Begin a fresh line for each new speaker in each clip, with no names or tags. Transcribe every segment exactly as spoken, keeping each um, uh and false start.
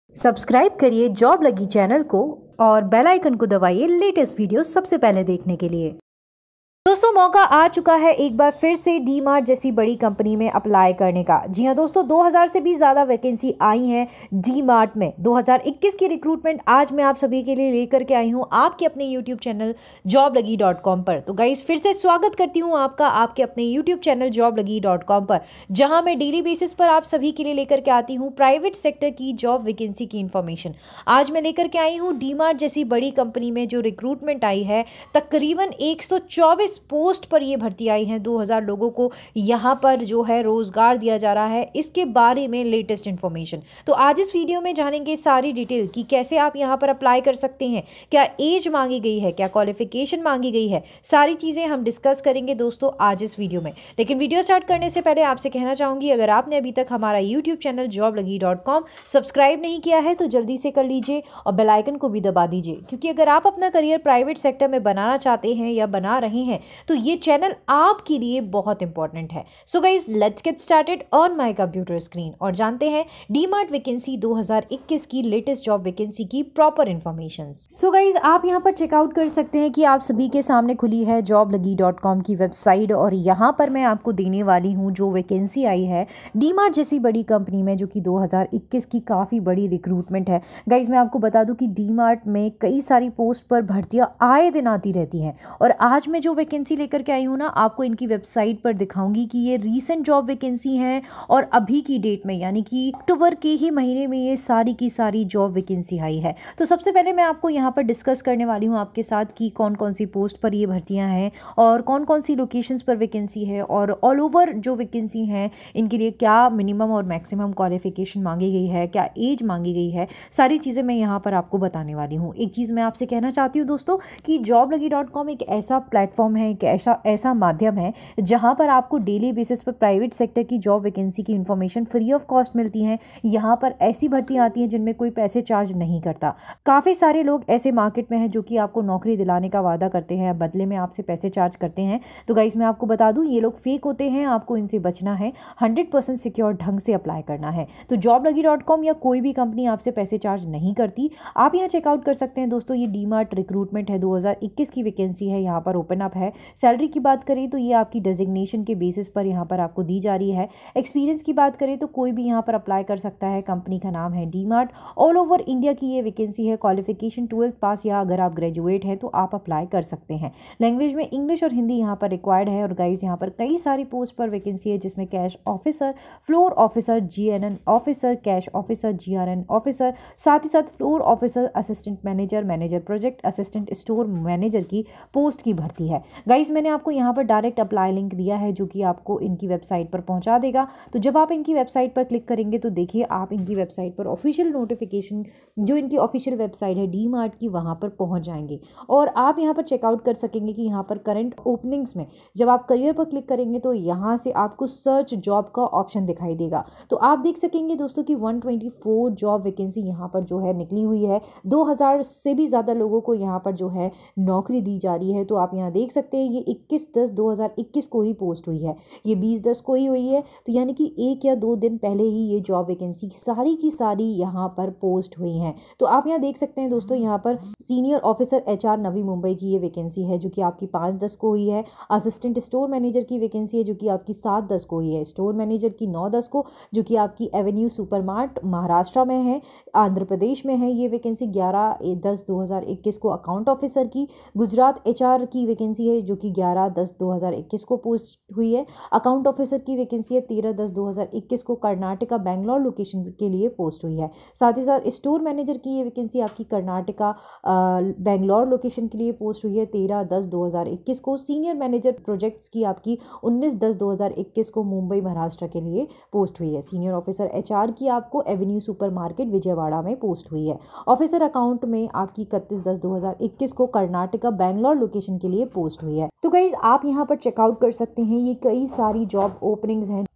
Subscribe करिए job लगी channel को और बेल आइकन को दबाइए लेटेस्ट वीडियो सबसे पहले देखने के लिए। दोस्तों, मौका आ चुका है एक बार फिर से डी मार्ट जैसी बड़ी कंपनी में अप्लाई करने का। जी हाँ दोस्तों, दो हज़ार से भी ज़्यादा वैकेंसी आई हैं डी मार्ट में। दो हज़ार इक्कीस की रिक्रूटमेंट आज मैं आप सभी के लिए लेकर के आई हूँ आपके अपने YouTube channel job Lagi dot com पर। तो गाइस, फिर से स्वागत करती हूँ आपका आपके अपने YouTube channel job Lagi dot com पर, जहाँ मैं डेली बेसिस पर आप सभी के लिए लेकर के आती हूँ प्राइवेट सेक्टर की जॉब वैकेंसी की इन्फॉर्मेशन। आज मैं लेकर के आई हूँ डी मार्ट जैसी बड़ी कंपनी में जो रिक्रूटमेंट आई है, तकरीबन एक सौ चौबीस पोस्ट पर ये भर्ती आई है। दो हज़ार लोगों को यहाँ पर जो है रोजगार दिया जा रहा है, इसके बारे में लेटेस्ट इन्फॉर्मेशन। तो आज इस वीडियो में जानेंगे सारी डिटेल कि कैसे आप यहाँ पर अप्लाई कर सकते हैं, क्या एज मांगी गई है, क्या क्वालिफिकेशन मांगी गई है, सारी चीज़ें हम डिस्कस करेंगे दोस्तों आज इस वीडियो में। लेकिन वीडियो स्टार्ट करने से पहले आपसे कहना चाहूँगी, अगर आपने अभी तक हमारा YouTube channel job Lagi dot com subscribe नहीं किया है तो जल्दी से कर लीजिए और बेल आइकन को भी दबा दीजिए, क्योंकि अगर आप अपना करियर प्राइवेट सेक्टर में बनाना चाहते हैं या बना रहे हैं तो ये चैनल आपके लिए बहुत इंपॉर्टेंट है। So guys, let's get started on my computer screen और जानते हैं डी मार्ट वैकेंसी दो हज़ार इक्कीस की लेटेस्ट जॉब वैकेंसी की प्रॉपर इन्फॉर्मेशन। सो गाइज, आप यहां पर चेकआउट कर सकते हैं कि आप सभी के सामने खुली है जॉब लगी डॉट कॉम की वेबसाइट और यहां पर मैं आपको देने वाली हूं जो वैकेंसी आई है डी मार्ट जैसी बड़ी कंपनी में, जो कि दो हज़ार इक्कीस की काफ़ी बड़ी रिक्रूटमेंट है। गाइज, मैं आपको बता दूं कि डी मार्ट में कई सारी पोस्ट पर भर्तियां आए दिन आती रहती हैं और आज मैं जो वैकेंसी लेकर के आई हूँ ना, आपको इनकी वेबसाइट पर दिखाऊंगी कि ये रीसेंट जॉब वैकेंसी हैं और अभी की डेट में यानी कि अक्टूबर के ही महीने में ये सारी की सारी जॉब वैकेंसी आई है। तो सबसे पहले मैं आपको यहाँ पर डिस्कस करने वाली हूँ आपके साथ कि कौन कौन सी पोस्ट पर ये भर्तियाँ हैं और कौन कौन सी लोकेशंस पर वैकेंसी है और ऑल ओवर जो वैकेंसी हैं इनके लिए क्या मिनिमम और मैक्सिमम क्वालिफिकेशन मांगी गई है, क्या एज मांगी गई है, सारी चीज़ें मैं यहाँ पर आपको बताने वाली हूँ। एक चीज़ मैं आपसे कहना चाहती हूँ दोस्तों कि जॉब लगी डॉट कॉम एक ऐसा प्लेटफॉर्म है, एक ऐसा ऐसा माध्यम है जहां पर आपको डेली बेसिस पर प्राइवेट सेक्टर की जॉब वैकेंसी की इन्फॉर्मेशन फ्री ऑफ कॉस्ट मिलती है। यहाँ पर ऐसी भर्तियां आती हैं जिनमें कोई पैसे चार्ज नहीं करता। काफ़ी सारे लोग ऐसे मार्केट में हैं जो कि आपको नौकरी दिलाने का वादा करते हैं, बदले में आपसे पैसे चार्ज करते हैं। तो गाइस, मैं आपको बता दूं ये लोग फेक होते हैं, आपको इनसे बचना है, हंड्रेड परसेंट सिक्योर ढंग से अप्लाई करना है। तो जॉब लगी डॉट कॉम या कोई भी कंपनी आपसे पैसे चार्ज नहीं करती। आप यहाँ चेकआउट कर सकते हैं दोस्तों, ये डी मार्ट रिक्रूटमेंट है, दो हज़ार इक्कीस की वैकेंसी है, यहाँ पर ओपन अप है। सैलरी की बात करें तो ये आपकी डेजिग्नेशन के बेसिस पर यहाँ पर आपको दी जा रही है। एक्सपीरियंस की बात करें तो कोई भी यहाँ पर अप्लाई कर सकता है। कंपनी का नाम है D Mart. All over India की ये वैकेंसी है। क्वालिफिकेशन ट्वेल्थ पास या अगर आप ग्रेजुएट हैं तो आप अप्लाई कर सकते हैं। लैंग्वेज में इंग्लिश और हिंदी यहाँ पर रिक्वायर्ड है। और गाइज, यहाँ पर कई सारी पोस्ट पर वैकेंसी है जिसमें cash officer, floor officer, G N N officer, cash officer, G R N officer, साथ ही साथ floor officer, assistant manager, manager project, assistant store manager की पोस्ट की भर्ती है। गाइज, मैंने आपको यहाँ पर डायरेक्ट अप्लाई लिंक दिया है जो कि आपको इनकी वेबसाइट पर पहुंचा देगा। तो जब आप इनकी वेबसाइट पर क्लिक करेंगे तो देखिए आप इनकी वेबसाइट पर ऑफिशियल नोटिफिकेशन, जो इनकी ऑफिशियल वेबसाइट है डी मार्ट की, वहां पर पहुंच जाएंगे और आप यहां पर चेकआउट कर सकेंगे कि यहां पर करंट ओपनिंग्स में जब आप करियर पर क्लिक करेंगे तो यहां से आपको सर्च जॉब का ऑप्शन दिखाई देगा। तो आप देख सकेंगे दोस्तों कि एक सौ चौबीस जॉब वैकेंसी यहाँ पर जो है निकली हुई है। दो हज़ार से भी ज़्यादा लोगों को यहाँ पर जो है नौकरी दी जा रही है। तो आप यहाँ देख सकते हैं ये इक्कीस दस दो हज़ार इक्कीस को ही पोस्ट हुई है, ये बीस दस को ही हुई है। तो यानी कि एक या दो दिन पहले ही ये जॉब वैकेंसी सारी की सारी यहाँ पर पोस्ट हुई हैं। तो आप यहाँ देख सकते हैं दोस्तों, यहाँ पर senior officer H R Navi Mumbai की ये वैकेंसी है जो कि आपकी पाँच दस को हुई है। असिस्टेंट स्टोर मैनेजर की वैकेंसी है जो कि आपकी सात दस को हुई है। स्टोर मैनेजर की नौ दस को जो कि आपकी एवेन्यू सुपरमार्ट महाराष्ट्र में है, आंध्र प्रदेश में है। ये वैकेंसी ग्यारह दस दो हज़ार इक्कीस को। अकाउंट ऑफिसर की गुजरात एच आर की वैकेंसी है जो कि ग्यारह दस दो हज़ार इक्कीस को पोस्ट हुई है। अकाउंट ऑफिसर की वैकेंसी है तेरह दस दो हज़ार इक्कीस को, कर्नाटका बेंगलोर लोकेशन के लिए पोस्ट हुई है। साथ ही साथ स्टोर मैनेजर की ये वैकेंसी आपकी कर्नाटका बेंगलोर लोकेशन के लिए पोस्ट हुई है तेरह दस दो हज़ार इक्कीस को। सीनियर मैनेजर प्रोजेक्ट्स की आपकी उन्नीस दस दो हज़ार इक्कीस को मुंबई महाराष्ट्र के लिए पोस्ट हुई है। सीनियर ऑफिसर एचआर की आपको एवेन्यू सुपरमार्केट विजयवाड़ा में पोस्ट हुई है। ऑफिसर अकाउंट में आपकी इकतीस दस दो हज़ार इक्कीस को कर्नाटका बेंगलोर लोकेशन के लिए पोस्ट हुई है। तो गाइज, आप यहाँ पर चेकआउट कर सकते हैं, ये कई सारी जॉब ओपनिंग्स हैं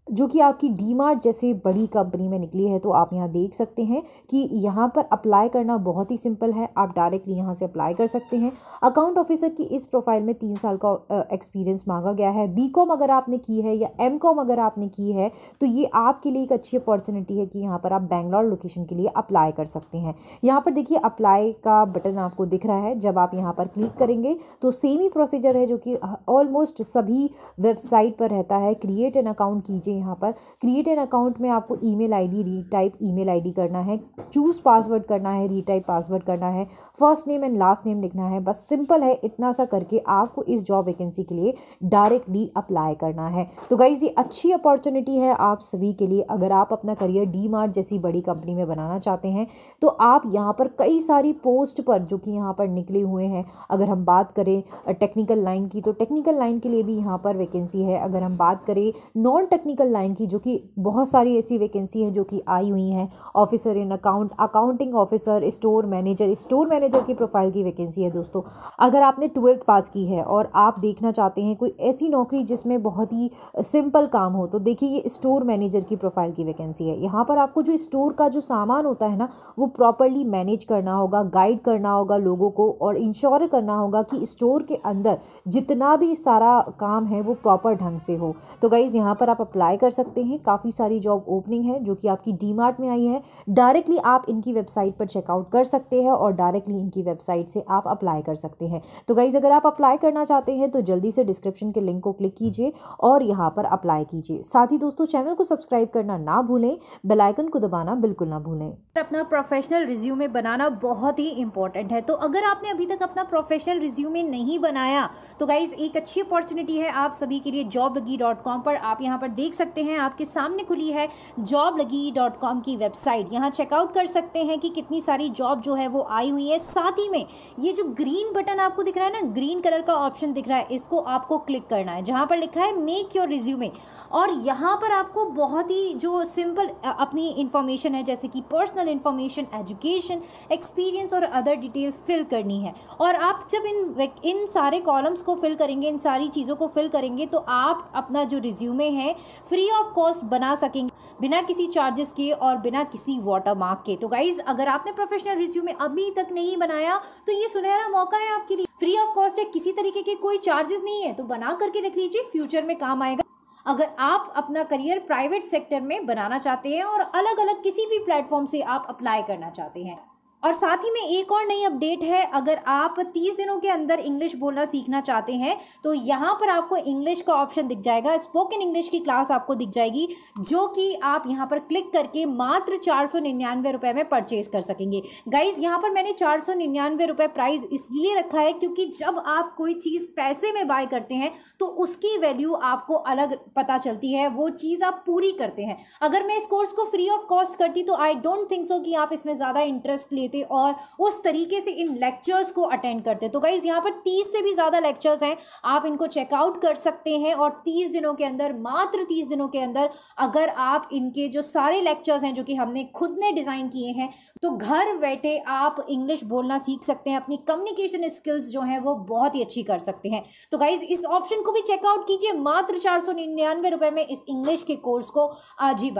जो कि आपकी डी मार्ट जैसे बड़ी कंपनी में निकली है। तो आप यहाँ देख सकते हैं कि यहाँ पर अप्लाई करना बहुत ही सिंपल है, आप डायरेक्टली यहाँ से अप्लाई कर सकते हैं। अकाउंट ऑफिसर की इस प्रोफाइल में तीन साल का एक्सपीरियंस मांगा गया है। बी कॉम अगर आपने की है या एम कॉम अगर आपने की है तो ये आपके लिए एक अच्छी अपॉर्चुनिटी है कि यहाँ पर आप बेंगलोर लोकेशन के लिए अप्लाई कर सकते हैं। यहाँ पर देखिए अप्लाई का बटन आपको दिख रहा है, जब आप यहाँ पर क्लिक करेंगे तो सेम ही प्रोसीजर है जो कि ऑलमोस्ट सभी वेबसाइट पर रहता है। क्रिएट एन अकाउंट कीजिए। यहाँ पर क्रिएट एन अकाउंट में आपको email ID retype email ID करना है, चूज पासवर्ड करना है, रीटाइप पासवर्ड करना है, first name and last name लिखना है। बस सिंपल है, इतना सा करके आपको इस जॉब वैकेंसी के लिए डायरेक्टली अप्लाई करना है। तो गाइस ये अच्छी अपॉर्चुनिटी है आप सभी के लिए। अगर आप अपना करियर डी मार्ट जैसी बड़ी कंपनी में बनाना चाहते हैं तो आप यहाँ पर कई सारी पोस्ट पर जो कि यहाँ पर निकले हुए हैं, अगर हम बात करें टेक्निकल लाइन की तो टेक्निकल लाइन के लिए भी यहाँ पर वैकेंसी है। अगर हम बात करें नॉन टेक्निकल लाइन की, जो कि बहुत सारी ऐसी वैकेंसी हैं जो कि आई हुई हैं, officer in account, accounting officer, store manager, store manager की प्रोफाइल की वैकेंसी है। दोस्तों अगर आपने ट्वेल्थ पास की है और आप देखना चाहते हैं कोई ऐसी नौकरी जिसमें बहुत ही सिंपल काम हो तो देखिए ये स्टोर मैनेजर की प्रोफाइल की वैकेंसी है। यहाँ पर आपको जो स्टोर का जो सामान होता है ना वो प्रॉपरली मैनेज करना होगा, गाइड करना होगा लोगों को और इंश्योर करना होगा कि स्टोर के अंदर जितना भी सारा काम है वो प्रॉपर ढंग से हो। तो गाइज यहाँ पर आप अप्लाई कर सकते हैं। काफ़ी सारी जॉब ओपनिंग है जो कि आपकी डी मार्ट में आई है। डायरेक्टली आप इनकी वेबसाइट पर चेकआउट कर सकते हैं और डायरेक्टली इनकी वेबसाइट से आप अप्लाई कर सकते हैं। तो गाइज अगर आप अप्लाई करना चाहते हैं तो जल्दी से डिस्क्रिप्शन के लिंक को क्लिक कीजिए और यहाँ पर अप्लाई कीजिए। साथ ही दोस्तों चैनल को सब्सक्राइब करना ना भूलें, बेल आइकन को दबाना बिल्कुल ना भूलें। अपना प्रोफेशनल रिज्यूमे बनाना बहुत ही इंपॉर्टेंट है। तो अगर आपने अभी तक अपना प्रोफेशनल रिज्यूमे नहीं बनाया तो गाइज एक अच्छी अपॉर्चुनिटी है आप सभी के लिए जॉब लगी डॉट कॉम पर। आप यहाँ पर देख सकते हैं आपके सामने खुली है जॉब लगी डॉट कॉम की वेबसाइट। यहाँ चेकआउट कर सकते हैं कि कितनी सारी जॉब जो है वो आई हुई है। साथ ही में ये जो ग्रीन बटन आपको दिख रहा है ना, ग्रीन कलर का ऑप्शन दिख रहा है, इसको आपको क्लिक करना है जहाँ पर लिखा है मेक योर रिज्यूमे। और यहाँ पर आपको बहुत ही जो सिंपल अपनी इंफॉर्मेशन है जैसे कि पर्सनल इंफॉर्मेशन, एजुकेशन, एक्सपीरियंस और अदर डिटेल फिल करनी है। और आप जब इन इन सारे कॉलम्स को फिल करेंगे, इन सारी चीज़ों को फिल करेंगे तो आप अपना जो रिज्यूमे है फ्री ऑफ कॉस्ट बना सकेंगे, बिना किसी चार्जेस के और बिना किसी वाटरमार्क के। तो गाइज अगर आपने प्रोफेशनल रिज्यूमे अभी तक नहीं बनाया तो ये सुनहरा मौका है आपके लिए। फ्री ऑफ कॉस्ट है, किसी तरीके के कोई चार्जेस नहीं है, तो बना करके रख लीजिए, फ्यूचर में काम आएगा। अगर आप अपना करियर प्राइवेट सेक्टर में बनाना चाहते हैं और अलग अलग किसी भी प्लेटफॉर्म से आप अप्लाई करना चाहते हैं। और साथ ही में एक और नई अपडेट है, अगर आप तीस दिनों के अंदर इंग्लिश बोलना सीखना चाहते हैं तो यहाँ पर आपको इंग्लिश का ऑप्शन दिख जाएगा, स्पोकन इंग्लिश की क्लास आपको दिख जाएगी जो कि आप यहाँ पर क्लिक करके मात्र चार सौ निन्यानवे रुपये में परचेज कर सकेंगे। गाइज यहाँ पर मैंने चार सौ निन्यानवे रुपये प्राइस इसलिए रखा है क्योंकि जब आप कोई चीज़ पैसे में बाय करते हैं तो उसकी वैल्यू आपको अलग पता चलती है, वो चीज़ आप पूरी करते हैं। अगर मैं इस कोर्स को फ्री ऑफ कॉस्ट करती तो आई डोंट थिंक सो कि आप इसमें ज़्यादा इंटरेस्ट लेते और उस तरीके से इन लेक्चर्स को अटेंड करते। तो गाइज यहाँ पर तीस से भी ज़्यादा लेक्चर्स हैं, आप इनको चेकआउट कर सकते हैं और तीस दिनों के अंदर, मात्र तीस दिनों के अंदर अगर आप इनके जो सारे लेक्चर्स हैं जो कि हमने खुद ने डिज़ाइन किए हैं तो घर बैठे आप इंग्लिश बोलना सीख सकते हैं, अपनी कम्युनिकेशन स्किल्स जो हैं वो बहुत ही अच्छी कर सकते हैं। तो गाइज इस ऑप्शन को भी चेकआउट कीजिए, मात्र चार सौ निन्यानवे रुपये में इस इंग्लिश के कोर्स को आज ही